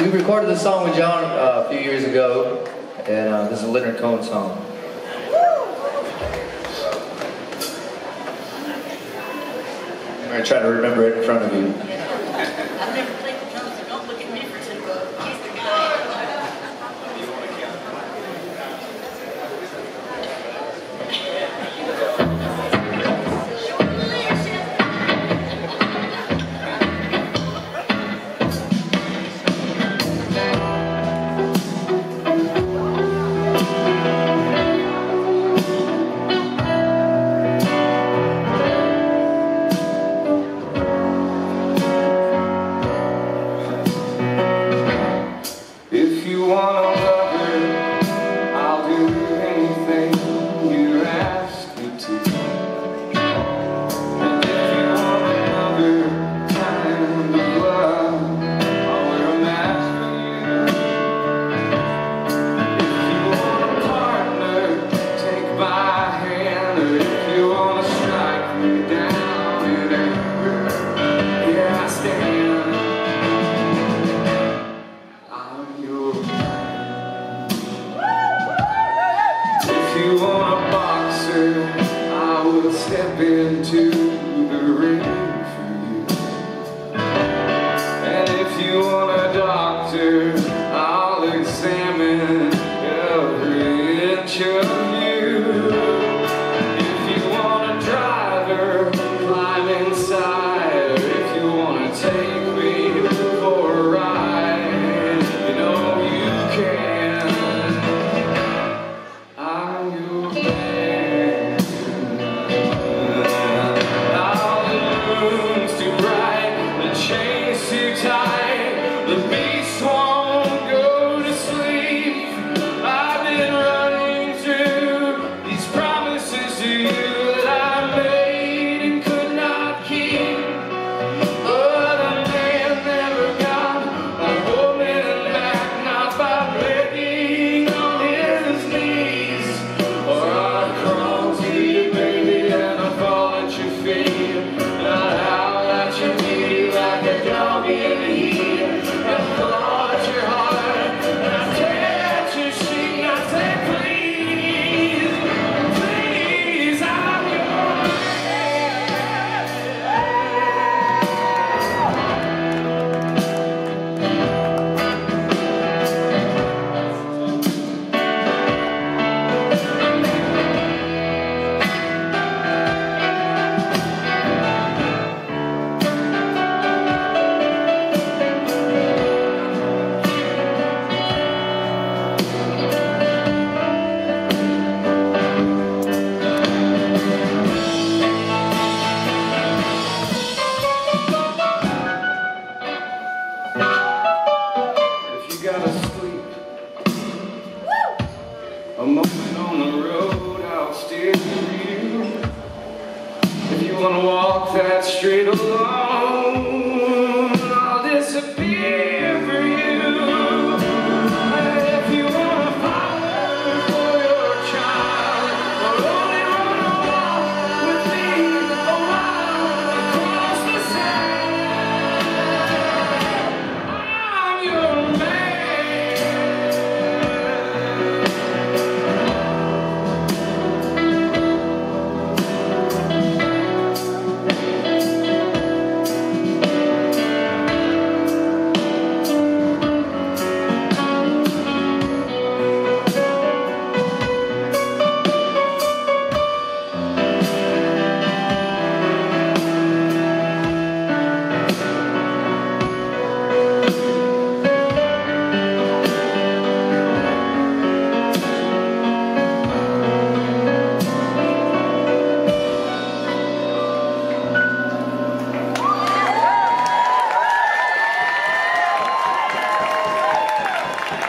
We recorded this song with John a few years ago, and this is a Leonard Cohen song. I'm going to try to remember it in front of you. I've never played the drums, so don't look at me for tempo. He's the guy. If you want a lover, I'll do anything you ask me to. And if you want another kind of love, I'll wear a mask for you. If you want a partner, take my hand. Or if you want to strike me down in anger, here I stand. If you want a boxer, I will step into the ring for you. And if you want a doctor, I'll examine every inch of you. If you want a driver, climb inside. Or if you want to take me for a ride, you know you can. I'm your man. All the moon's too bright, the chain's too tight, the beast won't go to sleep. I've been running through these promises to you that I made and could not keep. But a man never got by holding back, not by breaking on his knees. Or I crawl to you, baby, and I fall at your feet. And I howl at your knee like a dog in the heat. And I claw at your heart, and I tear at your sheet. And I say, please, please, I'm your gotta sleep. A moment on the road, I'll steer you. If you wanna walk that straight alone, I'll disappear for you. And if you wanna follow for your child, or only wanna walk with me a while across the sand, I'm your man.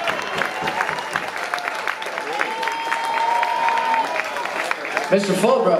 Mr. Fulbright.